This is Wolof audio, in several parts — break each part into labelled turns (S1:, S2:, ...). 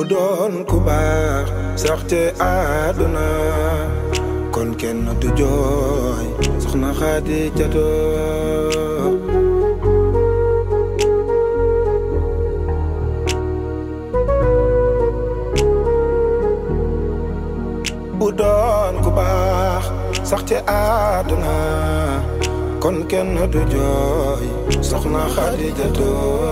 S1: doon ku baax sax te àdduna kon kenn du jooy soxna Xadijatu bu doon ku baax sax te àdduna kon kenn du jooy soxna Xadijatu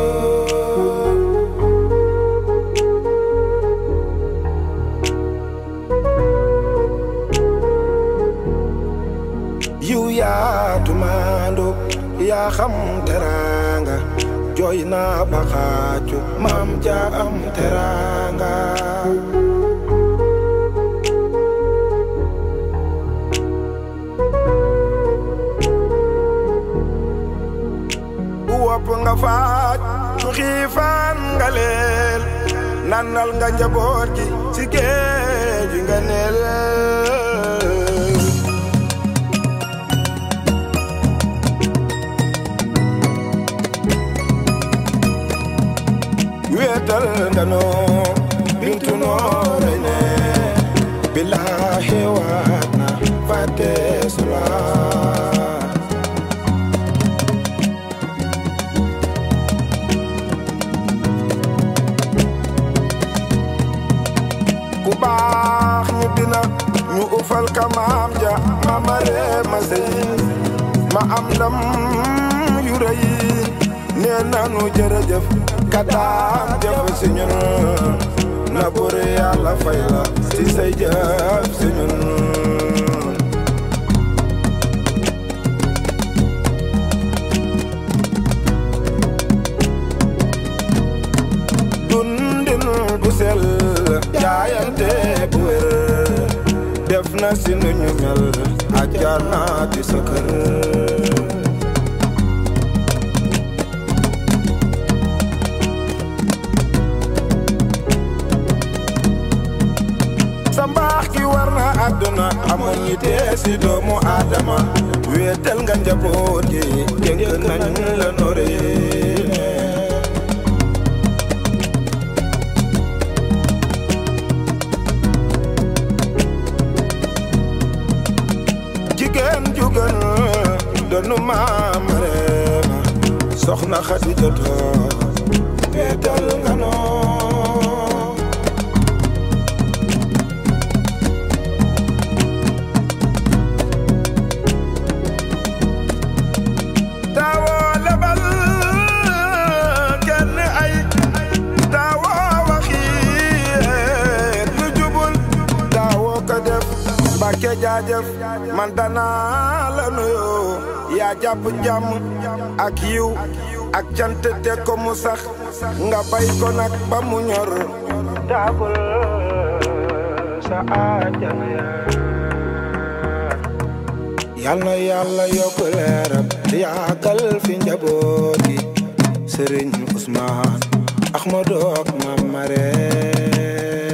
S1: yiw yaatu maandu yaa xam teranga jooy naa ba xaaju maam ja am teranga wopp nga faaj xiifaan nga leel nannal nga njaboot gi ci géej nga neel weetal nga noo bintu noore ne billaahi waat na fàtte sula ku baax ñu dina ñu ufal ka maam ja ma mare ma sey ma am ndam yu rëy nee nanu jërëjëf ka daan jëf si ñun na bur Yàlla fay la si say jëf si ñun dundin bu sell jaayante bu wér def na si nu ñu mel ajar naa ci sa kër sa mbaax gi war na àdduna amoon ñi tee si doomu aadama wéetal nga njaboot gi dénk nañ la nore jigéen jugal doonu maam Reema soxna Xadijatu wéetal nga noo daawoo lebal kenn ay daawoo waxiit lu jubul daawoo ko def Mbàkke jaajëf man danaa la nuyoo yaa jàpp jàmm ak yiw ak cant te ko mu sax nga bay ko nag ba mu ñor daabul sa àjjana yal na Yàlla yokk leeram yaagal fi njaboot gi Sëriñ Usmaan Ahmadu ak Maam Mare